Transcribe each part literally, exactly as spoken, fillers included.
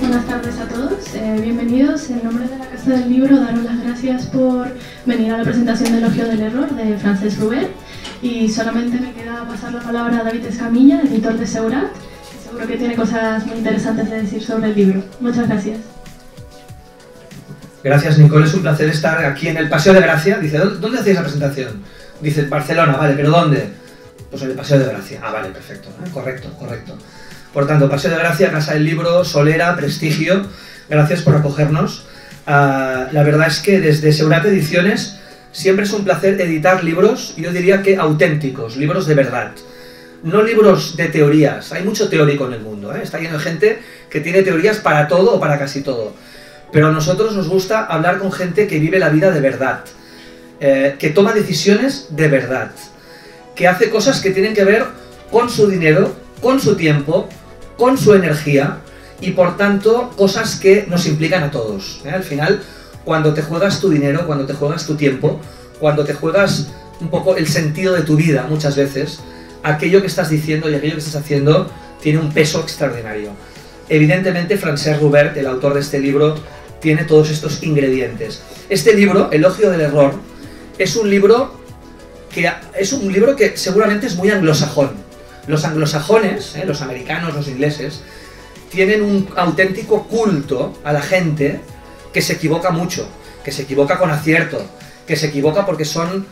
buenas tardes a todos. Eh, bienvenidos. En nombre de la Casa del Libro, daros las gracias por venir a la presentación de Elogio del Error de Francesc Roubert. Y solamente me queda pasar la palabra a David Escamilla, editor de Seurat, que seguro que tiene cosas muy interesantes de decir sobre el libro. Muchas gracias. Gracias, Nicole. Es un placer estar aquí en el Paseo de Gracia. Dice, ¿dónde hacéis la presentación? Dice, Barcelona. Vale, ¿pero dónde? Pues en el Paseo de Gracia. Ah, vale, perfecto. ¿eh? Correcto, correcto. Por tanto, Paseo de Gracia, Casa del Libro, Solera, prestigio. Gracias por acogernos. Uh, la verdad es que desde Seurat Ediciones siempre es un placer editar libros, yo diría que auténticos, libros de verdad. No libros de teorías. Hay mucho teórico en el mundo, ¿eh? Está lleno de gente que tiene teorías para todo o para casi todo. Pero a nosotros nos gusta hablar con gente que vive la vida de verdad, eh, que toma decisiones de verdad, que hace cosas que tienen que ver con su dinero, con su tiempo, con su energía y por tanto cosas que nos implican a todos, ¿eh? Al final, cuando te juegas tu dinero, cuando te juegas tu tiempo, cuando te juegas un poco el sentido de tu vida muchas veces, aquello que estás diciendo y aquello que estás haciendo tiene un peso extraordinario. Evidentemente, Francesc Roubert, el autor de este libro, tiene todos estos ingredientes. Este libro, Elogio del Error, es un libro que, es un libro que seguramente es muy anglosajón. Los anglosajones, eh, los americanos, los ingleses, tienen un auténtico culto a la gente que se equivoca mucho, que se equivoca con acierto, que se equivoca porque son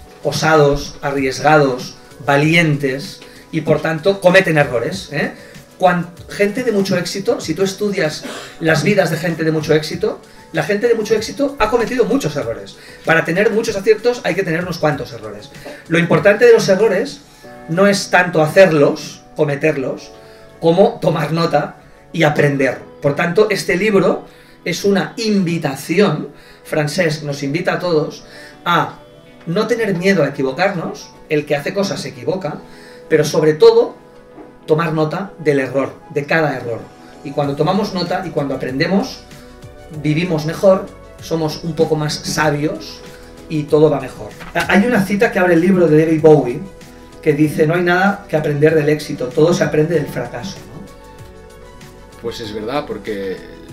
osados, arriesgados, valientes y por tanto cometen errores, ¿eh? Cuando, gente de mucho éxito, si tú estudias las vidas de gente de mucho éxito, la gente de mucho éxito ha cometido muchos errores. Para tener muchos aciertos hay que tener unos cuantos errores. Lo importante de los errores no es tanto hacerlos, cometerlos, como tomar nota y aprender. Por tanto, este libro es una invitación. Francesc nos invita a todos a no tener miedo a equivocarnos. El que hace cosas se equivoca, pero sobre todo tomar nota del error, de cada error. Y cuando tomamos nota y cuando aprendemos, vivimos mejor, somos un poco más sabios y todo va mejor. Hay una cita que abre el libro de David Bowie que dice, no hay nada que aprender del éxito, todo se aprende del fracaso, ¿no? Pues es verdad, porque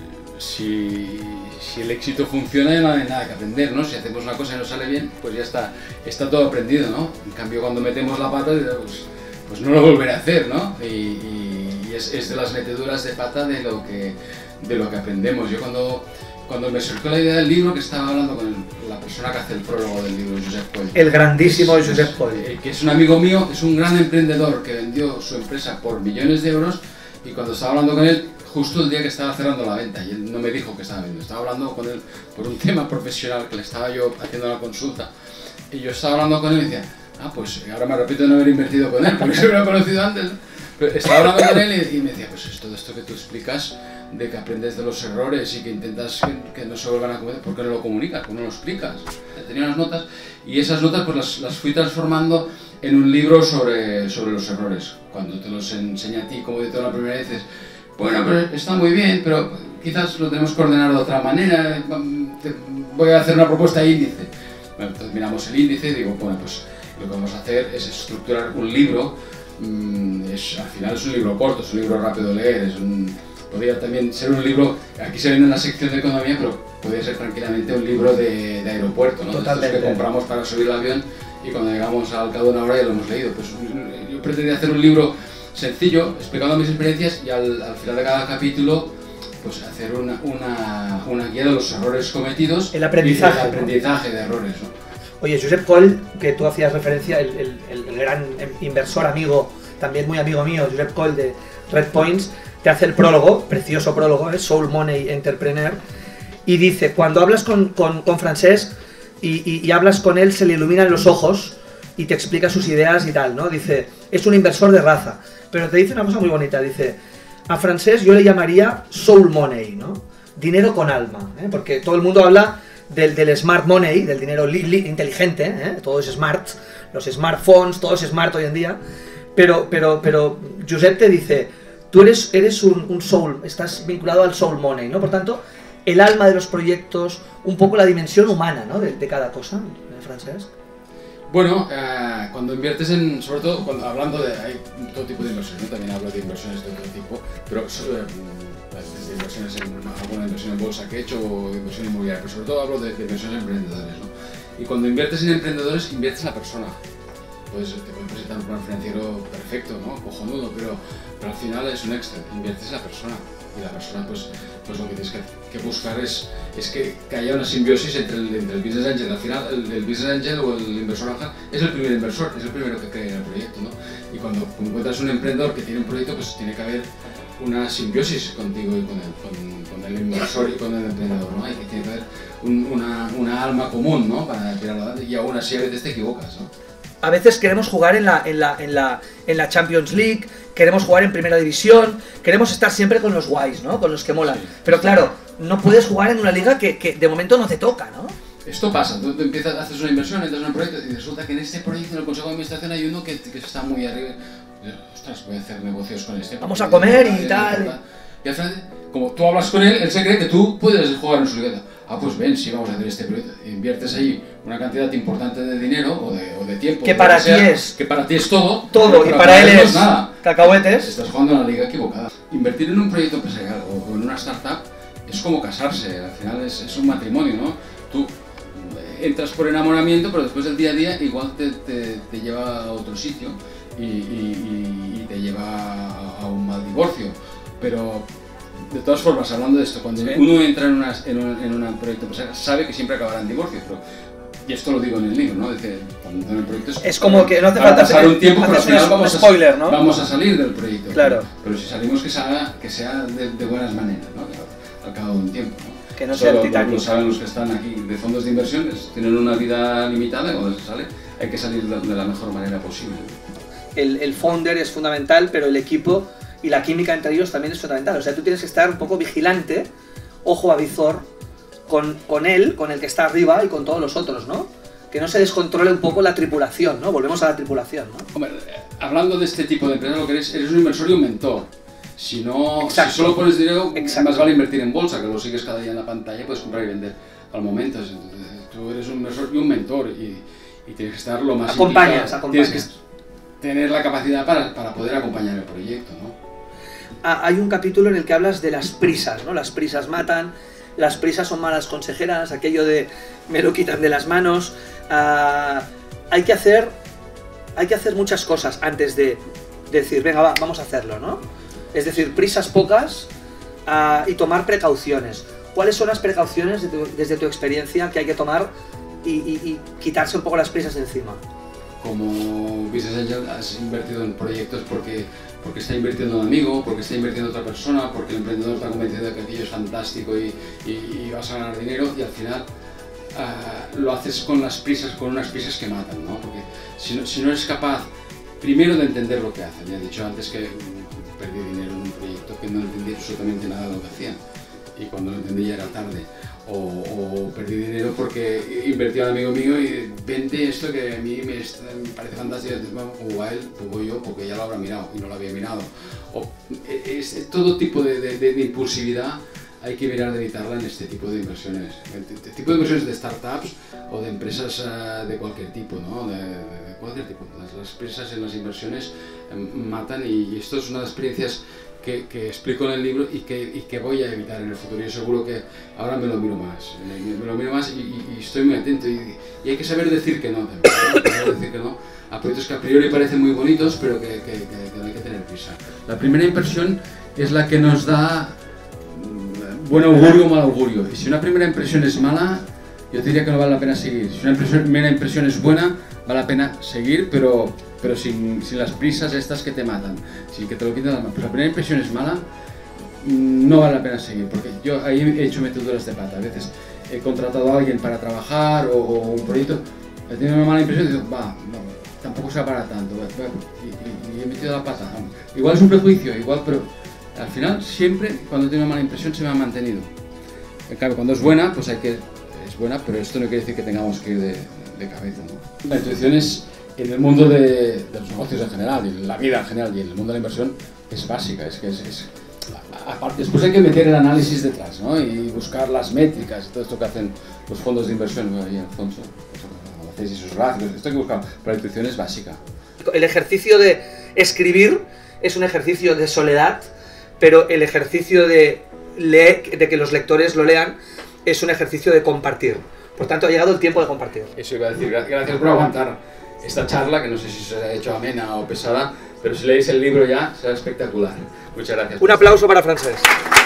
si, si el éxito funciona ya no hay nada que aprender, ¿no? Si hacemos una cosa y no sale bien, pues ya está, está todo aprendido, ¿no? En cambio, cuando metemos la pata, pues, pues no lo volveré a hacer, ¿no? Y, y, y es, es de las meteduras de pata de lo que, de lo que aprendemos. Yo cuando, cuando me surgió la idea del libro, que estaba hablando con el, la persona que hace el prólogo del libro, Josep Coll. El grandísimo es, Josep Coll. Eh, que es un amigo mío, es un gran emprendedor que vendió su empresa por millones de euros y cuando estaba hablando con él, justo el día que estaba cerrando la venta, y él no me dijo que estaba vendiendo, estaba hablando con él por un tema profesional que le estaba yo haciendo una consulta y yo estaba hablando con él y decía, ah, pues ahora me arrepiento de no haber invertido con él, porque se hubiera conocido antes, ¿no? Pero estaba hablando con él y me decía, pues es todo esto que tú explicas, de que aprendes de los errores y que intentas que, que no se vuelvan a cometer, ¿por qué no lo comunicas? ¿Por qué no lo explicas? Tenía unas notas y esas notas pues las, las fui transformando en un libro sobre, sobre los errores. Cuando te los enseña a ti como editor la primera vez, dices, bueno, pero está muy bien, pero quizás lo tenemos que ordenar de otra manera, te voy a hacer una propuesta de índice. Bueno, entonces miramos el índice y digo, bueno, pues lo que vamos a hacer es estructurar un libro, es, al final es un libro corto, es un libro rápido de leer, es un, podría también ser un libro, aquí se viene en la sección de economía, pero podría ser tranquilamente un libro de, de aeropuerto, ¿no? Totalmente. De estos que compramos para subir el avión y cuando llegamos al cabo de una hora ya lo hemos leído. Pues yo pretendía hacer un libro sencillo, explicando mis experiencias y al, al final de cada capítulo pues hacer una, una, una guía de los errores cometidos. El aprendizaje. Y el aprendizaje de errores, ¿no? Oye, Josep Coll, que tú hacías referencia, el, el, el gran inversor amigo, también muy amigo mío, Josep Coll de Red Points, te hace el prólogo, precioso prólogo, es Soul Money Entrepreneur, y dice, cuando hablas con, con, con Francesc y, y, y hablas con él, se le iluminan los ojos y te explica sus ideas y tal, ¿no? Dice, es un inversor de raza, pero te dice una cosa muy bonita, dice, a Francesc yo le llamaría Soul Money, ¿no? Dinero con alma, ¿eh? Porque todo el mundo habla Del, del smart money, del dinero li, li, inteligente, ¿eh? Todo es smart, los smartphones, todo es smart hoy en día, pero, pero, pero Josep te dice, tú eres, eres un, un soul, estás vinculado al soul money, ¿no? Por tanto, el alma de los proyectos, un poco la dimensión humana, ¿no? de, de cada cosa, ¿eh, Francesc? Bueno, eh, cuando inviertes en, sobre todo, cuando, hablando de, hay todo tipo de inversiones, ¿no? También hablo de inversiones de otro tipo, pero eh, desde inversiones en alguna inversión en bolsa que he hecho o inversión inmobiliaria, pero sobre todo hablo de, de inversiones en emprendedores, ¿no? Y cuando inviertes en emprendedores, inviertes en la persona. Pues te pueden presentar un plan financiero perfecto, ¿no? Cojonudo, pero, pero al final es un Excel, inviertes en la persona. Y la persona, pues, pues lo que tienes que, que buscar es, es que, que haya una simbiosis entre el, entre el business angel. Al final, el, el business angel o el inversor ángel es el primer inversor, es el primero que cree en el proyecto, ¿no? Y cuando encuentras un emprendedor que tiene un proyecto, pues tiene que haber una simbiosis contigo y con el, con, con el inversor y con el emprendedor, ¿no? Y que tiene que haber un, una, una alma común, ¿no? Para tirarlo adelante, y aún así a veces te equivocas, ¿no? A veces queremos jugar en la, en, la, en, la, en la Champions League, queremos jugar en Primera División, queremos estar siempre con los guays, ¿no? Con los que molan. Sí. Pero claro, no puedes jugar en una liga que, que de momento no te toca, ¿no? Esto pasa, tú empiezas, haces una inversión, entras en un proyecto y resulta que en este proyecto, en el Consejo de Administración, hay uno que, que está muy arriba. Ostras, voy a hacer negocios con este. Vamos a comer y tal. Y al final, como tú hablas con él, él se cree que tú puedes jugar en su liga. Ah, pues ven, sí, vamos a hacer este proyecto. Inviertes ahí una cantidad importante de dinero o de, o de tiempo. Que para ti es. Que para ti es todo. Todo, y para, para él es nada. Cacahuetes. Estás jugando en la liga equivocada. Invertir en un proyecto empresarial o en una startup es como casarse. Al final es, es un matrimonio, ¿no? Tú entras por enamoramiento, pero después del día a día igual te, te, te lleva a otro sitio y, y, y te lleva a, a un mal divorcio. Pero de todas formas, hablando de esto, cuando sí. uno entra en, una, en, un, en un proyecto empresarial, sabe que siempre acabará en divorcio, pero, y esto lo digo en el libro, ¿no? Dice, cuando en el proyecto es, es como que no hace falta pasar un tiempo, pero al final vamos, spoiler, a, ¿no? vamos a salir del proyecto. Claro. Pero, pero si salimos, que sea, que sea de, de buenas maneras, ¿no? Al cabo de un tiempo, ¿no? Que no sea el Titanic. Lo saben los que están aquí de fondos de inversiones, tienen una vida limitada y cuando se sale hay que salir de la mejor manera posible. El, el founder es fundamental, pero el equipo y la química entre ellos también es fundamental. O sea, tú tienes que estar un poco vigilante, ojo avizor, con, con él, con el que está arriba y con todos los otros, ¿no? Que no se descontrole un poco la tripulación, ¿no? Volvemos a la tripulación, ¿no? Hombre, hablando de este tipo de empresa, lo que eres, eres un inversor y un mentor. Si no, si solo pones dinero, Exacto. más vale invertir en bolsa, que lo sigues cada día en la pantalla, puedes comprar y vender al momento. Entonces, tú eres un inversor y un mentor y, y tienes que estar lo más Acompañas, implicado. acompañas. Tienes que tener la capacidad para, para poder acompañar el proyecto, ¿no? Hay un capítulo en el que hablas de las prisas, ¿no? Las prisas matan, las prisas son malas consejeras, aquello de me lo quitan de las manos. Uh, hay que hacer hay que hacer muchas cosas antes de, de decir, venga, va, vamos a hacerlo, ¿no? Es decir, prisas pocas uh, y tomar precauciones. ¿Cuáles son las precauciones de tu, desde tu experiencia que hay que tomar y, y, y quitarse un poco las prisas de encima? Como Business Angel has invertido en proyectos porque porque está invirtiendo un amigo, porque está invirtiendo otra persona, porque el emprendedor está convencido de que aquello es fantástico y, y, y vas a ganar dinero y al final uh, lo haces con las prisas, con unas prisas que matan, ¿no? Porque si no, si no eres capaz primero de entender lo que hacen, ya he dicho antes que um, perdí dinero en un proyecto que no entendía absolutamente nada de lo que hacían y cuando lo entendí ya era tarde. O, o perdí dinero porque invertí a un amigo mío y vende esto que a mí me, me parece fantástico, o a él, pongo yo, porque ya lo habrá mirado y no lo había mirado. O, es, es, todo tipo de, de, de, de impulsividad hay que mirar de evitarla en este tipo de inversiones. Este tipo de inversiones de startups o de empresas uh, de cualquier tipo, ¿no? De, de, de cualquier tipo. Las, las empresas en las inversiones eh, matan y, y esto es una de las experiencias Que, que explico en el libro y que, y que voy a evitar en el futuro. Yo seguro que ahora me lo miro más, me, me lo miro más y, y, y estoy muy atento y, y hay que saber decir que no también, hay que saber decir que no a proyectos que a priori parecen muy bonitos pero que, que, que, que no hay que tener prisa. La primera impresión es la que nos da buen augurio o mal augurio y si una primera impresión es mala, yo te diría que no vale la pena seguir. Si una impresión, primera impresión es buena, vale la pena seguir, pero pero sin, sin las prisas estas que te matan, sin que te lo quiten las manos. Pero la primera impresión es mala, no vale la pena seguir, porque yo ahí he hecho meteduras de pata. A veces he contratado a alguien para trabajar o, o un proyecto, he tenido una mala impresión y digo, va, no, tampoco se va para tanto, y, y, y he metido la pata. Igual es un prejuicio, igual, pero al final siempre cuando tengo una mala impresión se me ha mantenido. En cambio, cuando es buena, pues hay que, es buena, pero esto no quiere decir que tengamos que ir de, de cabeza, ¿no? La intuición es, en el mundo de, de los negocios en general, y en la vida en general y en el mundo de la inversión, es básica. Es que es, es, aparte, después hay que meter el análisis detrás, ¿no? Y buscar las métricas y todo esto que hacen los fondos de inversión, ¿no? Ahí Alfonso, hacéis esos ratios, esto hay que buscar, pero la intuición es básica. El ejercicio de escribir es un ejercicio de soledad, pero el ejercicio de lee, de que los lectores lo lean, es un ejercicio de compartir. Por tanto, ha llegado el tiempo de compartir. Eso iba a decir, gracias por aguantar esta charla, que no sé si se ha hecho amena o pesada, pero si leéis el libro ya será espectacular. Muchas gracias. Un aplauso para Francesc.